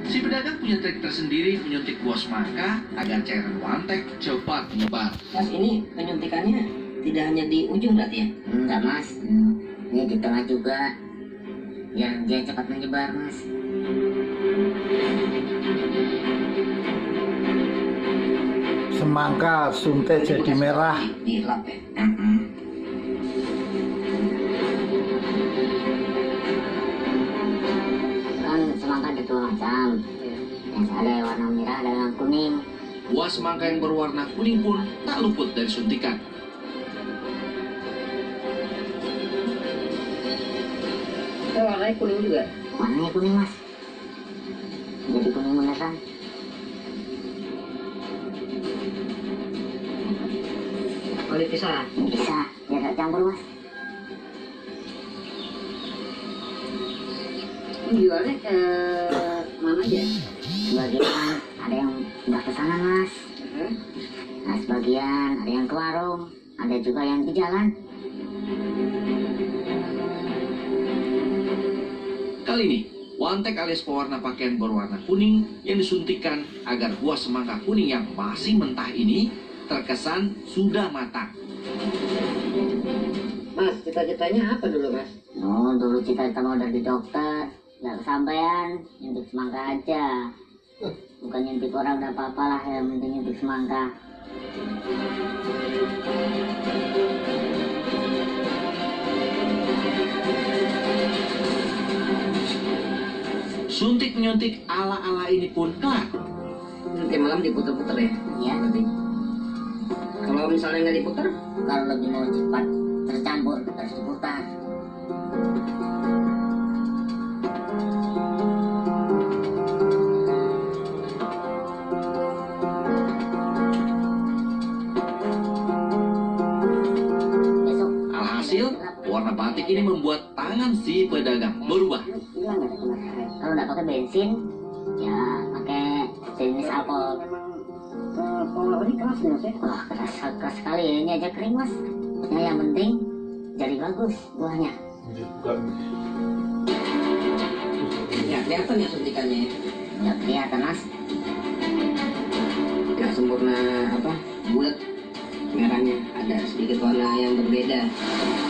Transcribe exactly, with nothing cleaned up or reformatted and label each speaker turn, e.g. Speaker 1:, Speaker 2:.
Speaker 1: Si pedagang punya trik tersendiri menyuntik buah semangka agar cairan wantek cepat menyebar.
Speaker 2: Mas, ini penyuntikannya tidak hanya di ujung berarti ya?
Speaker 3: Enggak mas, ini di tengah juga, biar dia cepat menyebar mas.
Speaker 4: Semangka suntik jadi merah.
Speaker 2: Dilap ya?
Speaker 3: Kan semangka ada dua macam, yang ada yang warna merah, ada yang kuning.
Speaker 1: Buah semangka yang berwarna kuning pun tak luput dari suntikan.
Speaker 2: Itu warnanya kuning juga?
Speaker 3: Warnanya kuning mas, jadi kuning beneran.
Speaker 2: Oh, dipisah?
Speaker 3: Bisa, biar gak campur mas.
Speaker 2: Jualnya ke mana aja?
Speaker 3: Sebagian ada yang udah pesanan mas, nah sebagian ada yang ke warung, ada juga yang di jalan.
Speaker 1: Kali ini, wantek alias pewarna pakaian berwarna kuning yang disuntikkan agar buah semangka kuning yang masih mentah ini terkesan sudah matang.
Speaker 2: Mas, cita-citanya apa dulu mas?
Speaker 3: Oh, dulu cita-cita mau jadi dokter, nggak kesampaian, nyuntik semangka aja. Bukan nyuntik orang, udah apa-apa lah, yang penting nyuntik semangka.
Speaker 1: Suntik menyuntik ala-ala ini pun kelar.
Speaker 2: Nanti malam diputer-puter ya?
Speaker 3: Iya.
Speaker 2: Berarti. Kalau misalnya nggak diputer?
Speaker 3: Kalau lebih mau cepat tercampur, harus diputar. Besok.
Speaker 1: Alhasil, warna batik ini membuat tangan si pedagang berubah.
Speaker 3: Bilang nggak ada kemarin. Kalau nggak pakai bensin, ya pakai jenis alkohol.
Speaker 2: Kalau ini keras nih mas ya?
Speaker 3: Wah, keras, keras sekali. Ini aja kering mas. Nah, yang penting jadi bagus buahnya.
Speaker 2: Ya, kelihatan ya suntikannya ya?
Speaker 3: Nggak kelihatan mas.
Speaker 2: Nggak sempurna apa? Bulat merahnya, ada sedikit warna yang berbeda.